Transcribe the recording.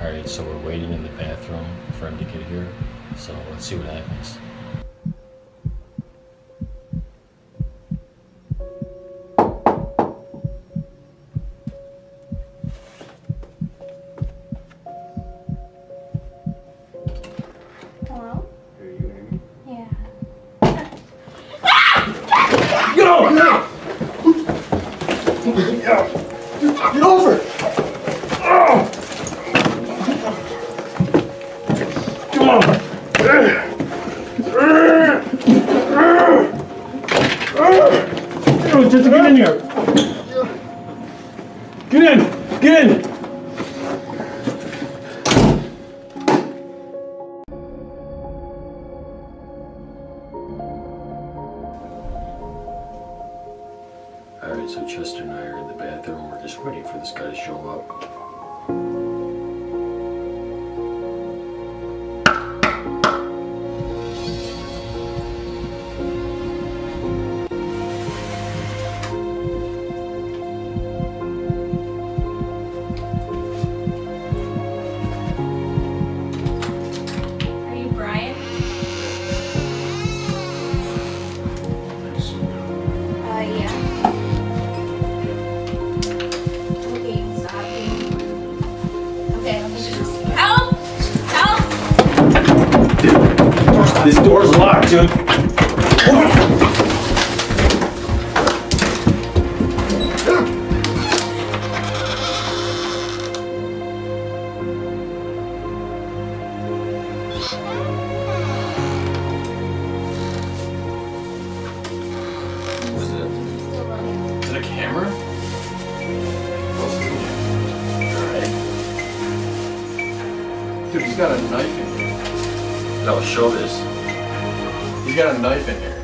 Alright, so we're waiting in the bathroom for him to get here. So let's see what happens. Hello? Are you hearing me? Yeah. Get over! Get over! Come on! Just get in here! Get in! Get in! Alright, so Chester and I are in the bathroom. We're just waiting for this guy to show up. Are you Brian? Yeah. Okay, stop. Okay, let me just... Help! Help! This door's locked, dude. Is it a camera? Alright. Dude, he's got a knife in here. No, show this. He's got a knife in here.